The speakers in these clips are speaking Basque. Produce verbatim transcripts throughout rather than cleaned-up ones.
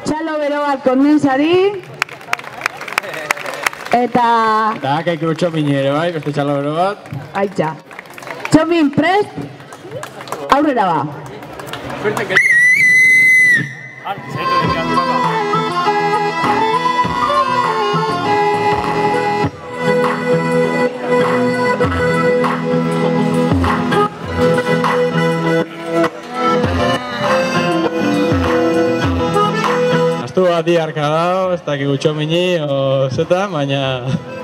txalo bero bat kondensari. Eta... Eta akaiko txomin ere bai, beste txalo bero bat. Aitza. Txomin prest, aurrera ba. Astu bat diarka dao, ez dakik txomini o zeta, baina...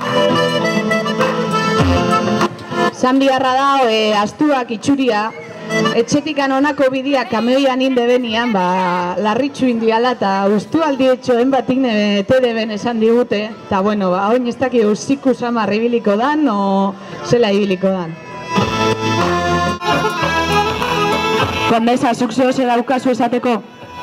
Zan biharra dao, astuak itxuria, etxetikan honako bidia kameoian inde benian, ba, larritxu indiala eta ustu aldi etxoen batik nete deben esan digute, eta bueno, ba, oin ez dakik usiku samar ibiliko dan, o zela ibiliko dan. Kondesa, zuk zeo zer daukazu esateko?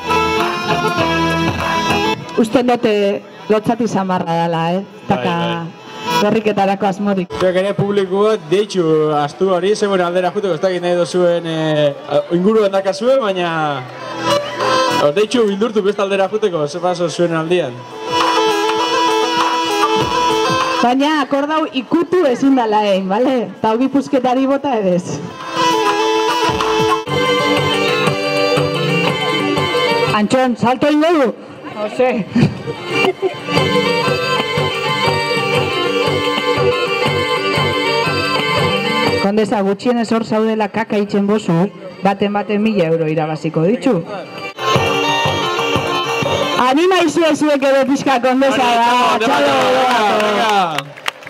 Usten dute lotzati samarra dela, eh? Taka berriketarako asmorik. Zuek ere publiko bat, deitxu, astu hori, zegoen aldera juteko, ez dakit nahi dozuen inguruan dakazue, baina... Deitxu, bildurtu beste aldera juteko, ze paso zuen aldian. Baina, akordau ikutu ezin dala egin, bale? Eta hobi puzketari bota edez. Antxon, salto ingo du? Jose. Kondesa, gutxienez hor zaudela kaka itxen bozu, baten baten mila euro irabaziko ditzu. Anima izu ezuek edo pixka, Kondesa, da, txalo, da.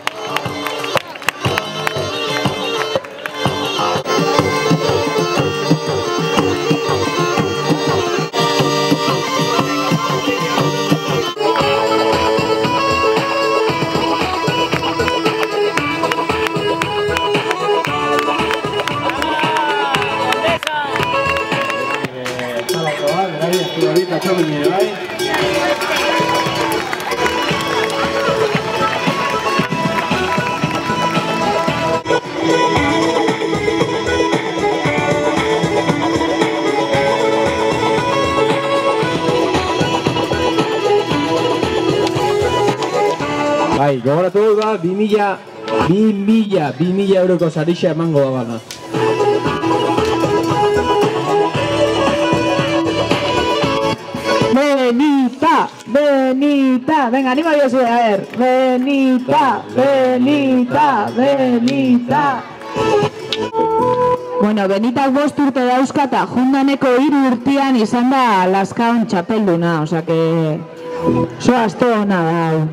Bai, gogoratu dugu da, bi mila, bi mila, bi mila euroko sarixa emango da bana. Benita, Benita, venga, anima Dios, a ver. Benita, Benita, Benita. Bueno, Benita bost urte dauzkata, jundaneko hiru urtean izan da Laskaon txapelduna, osea que... Zoazto hona da, hau.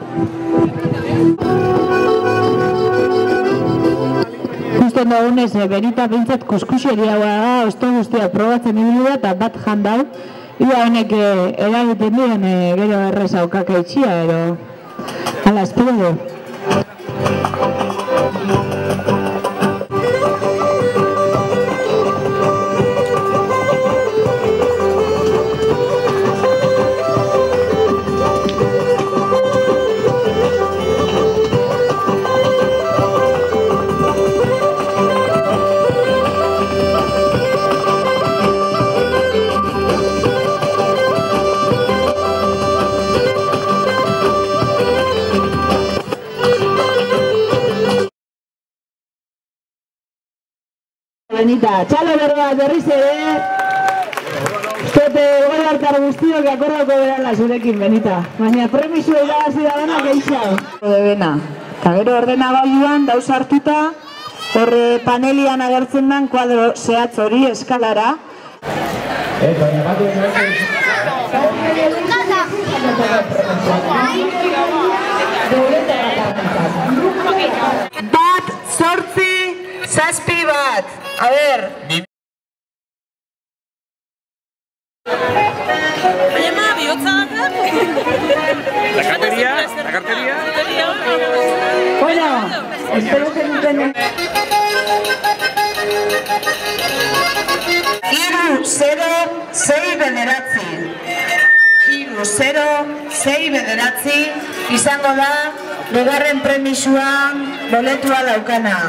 Justen dugunez, Benita bintzat kuskuseria da, osto guztia probatzen ibili da, eta bat jandau. Ia honek eragiten duen gero erreza okaka itxia, ero... Hala, espero du. Benita, txalo berba berriz ere. Zote goi hartar guztiok akordauko berala zurekin, Benita. Baina premisu irabazi da dena geixau. Bena. Eta gero ordena gauduan dauz hartuta, horre panelian agertzen den kuadro zehatz hori eskalara. Bat, zortzi, zazpi bat. A ver. Baina ma, bihotza da? La carteria, la carteria. Bueno, espero que duten... Iru, zero, zei bederatzi. Iru, zero, zei bederatzi. Izango da, bigarren premisuan boletua daukana.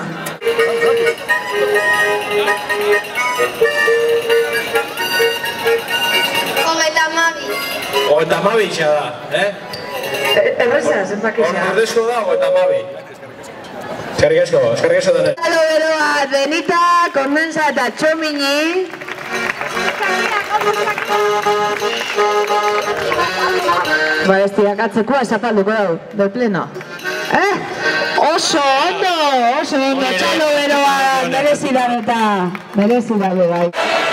Hogeita hamabi. Ogeta amabi itxa da, eh? Erreza, zenbakixa. Ordezko da, ogeta amabi. Eskerrik asko, eskerrik asko dene. Halo beroa, denita, kondensa eta txomini. Ba, ez tirakatzekoa esapalduko dau, del pleno. Eh? Oso ondo, oso ondo, txalo beroa, merezi da beta, merezi da bai.